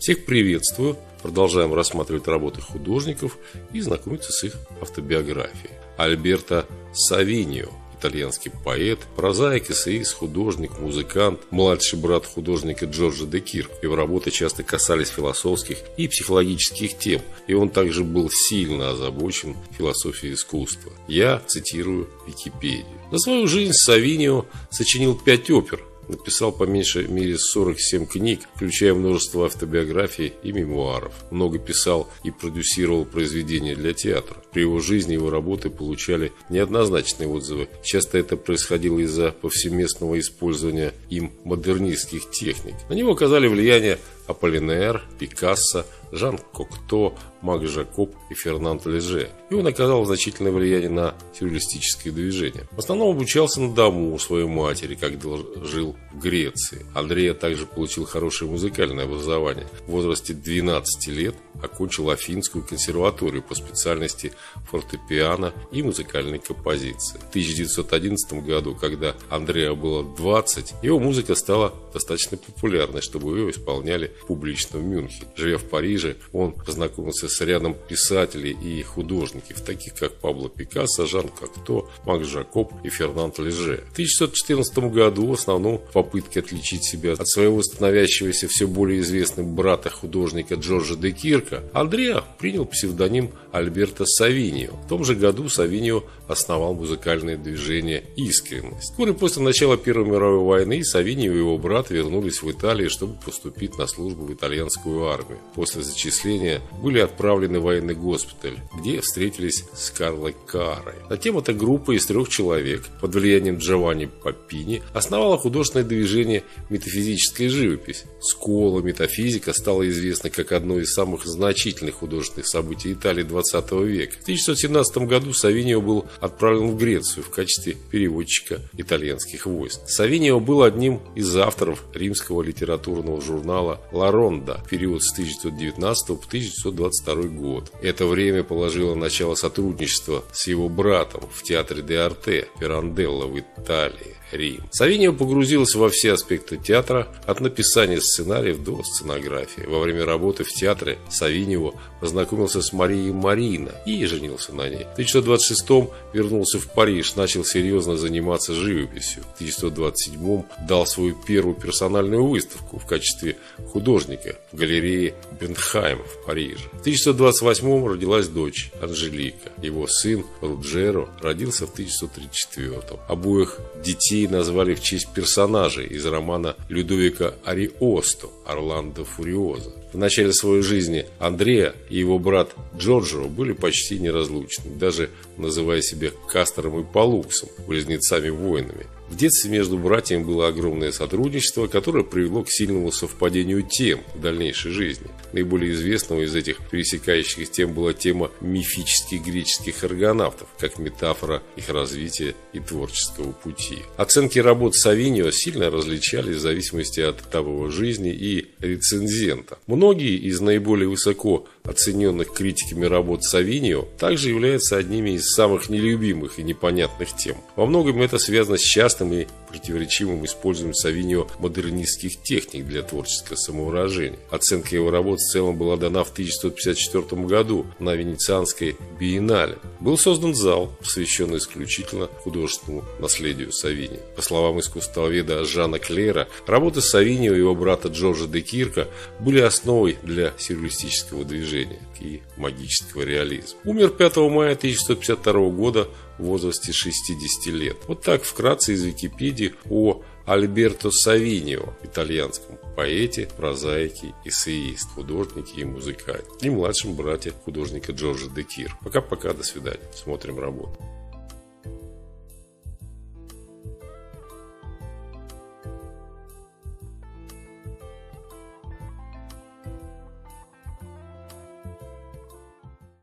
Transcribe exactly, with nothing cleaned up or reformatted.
Всех приветствую. Продолжаем рассматривать работы художников и знакомиться с их автобиографией. Альберто Савиньо, итальянский поэт, прозаик, эссеист, художник, музыкант, младший брат художника Джорджо де Кирко. Его работы часто касались философских и психологических тем, и он также был сильно озабочен философией искусства. Я цитирую Википедию. За свою жизнь Савиньо сочинил пять опер, написал по меньшей мере сорок семь книг, включая множество автобиографий и мемуаров. Много писал и продюсировал произведения для театра. При его жизни его работы получали неоднозначные отзывы. Часто это происходило из-за повсеместного использования им модернистских техник. На него оказали влияние Аполлинер, Пикассо, Жан Кокто, Мак Жакоб и Фернанд Леже. И он оказал значительное влияние на сюрреалистическое движение. В основном обучался на дому у своей матери, когда жил в Греции. Андреа также получил хорошее музыкальное образование. В возрасте двенадцати лет окончил Афинскую консерваторию по специальности фортепиано и музыкальной композиции. В тысяча девятьсот одиннадцатом году, когда Андреа было двадцать, его музыка стала достаточно популярной, чтобы ее исполняли публично в Мюнхене. Живя в Париже, он познакомился с рядом писателей и художников, таких как Пабло Пикассо, Жан Кокто, Мак Жакоб и Фернанд Леже. В тысяча девятьсот четырнадцатом году, в основном в попытке отличить себя от своего становящегося все более известным брата художника Джорджо де Кирко, Андреа принял псевдоним Альберто Савиньо. В том же году Савиньо основал музыкальное движение «Искренность». Вскоре после начала Первой мировой войны Савиньо и его брат вернулись в Италию, чтобы поступить на службу в итальянскую армию. После зачисления были отправлены в военный госпиталь, где встретились с Карло Карой. Затем эта группа из трех человек под влиянием Джованни Папини основала художественное движение «Метафизическая живопись». Скола метафизика стала известна как одно из самых значительных художественных событий Италии двадцатого века. В тысяча девятьсот семнадцатом году Савиньо был отправлен в Грецию в качестве переводчика итальянских войск. Савиньо был одним из авторов римского литературного журнала «Ла Ронда» в период с тысяча девятьсот девятнадцатого по тысяча девятьсот двадцать второй год. Это время положило начало сотрудничества с его братом в театре де Арте Пиранделло в Италии. Рим. Савиньо погрузился во все аспекты театра, от написания сценариев до сценографии. Во время работы в театре Савиньо познакомился с Марией Марино и женился на ней. В тысяча девятьсот двадцать шестом вернулся в Париж, начал серьезно заниматься живописью. В тысяча девятьсот двадцать седьмом дал свою первую персональную выставку в качестве художника в галерее Бенхайм в Париже. В тысяча девятьсот двадцать восьмом родилась дочь Анжелика. Его сын Руджеро родился в тысяча девятьсот тридцать четвёртом. Обоих детей назвали в честь персонажей из романа Людовико Ариосто «Орландо Фуриоза». В начале своей жизни Андреа и его брат Джорджо были почти неразлучны, даже называя себя Кастором и Палуксом, близнецами-воинами. В детстве между братьями было огромное сотрудничество, которое привело к сильному совпадению тем в дальнейшей жизни. Наиболее известного из этих пересекающихся тем была тема мифических греческих аргонавтов, как метафора их развития и творческого пути. Оценки работ Савиньо сильно различались в зависимости от этапа жизни и рецензента. Многие из наиболее высоко оцененных критиками работ Савиньо также являются одними из самых нелюбимых и непонятных тем. Во многом это связано с частым и противоречивым использованием Савиньо модернистских техник для творческого самовыражения. Оценка его работ в целом была дана в тысяча девятьсот пятьдесят четвёртом году на Венецианской биеннале. Был создан зал, посвященный исключительно художественному наследию Савиньо. По словам искусствоведа Жана Клера, работы Савиньо и его брата Джорджо де Кирко были основой для сюрреалистического движения и магического реализма. Умер пятого мая тысяча девятьсот пятьдесят второго года в возрасте шестидесяти лет. Вот так вкратце из Википедии о Альберто Савиньо, итальянском поэте, прозаике, эссеист, художнике и музыканте, и младшем брате художника Джорджо де Кирко. Пока-пока, до свидания. Смотрим работу.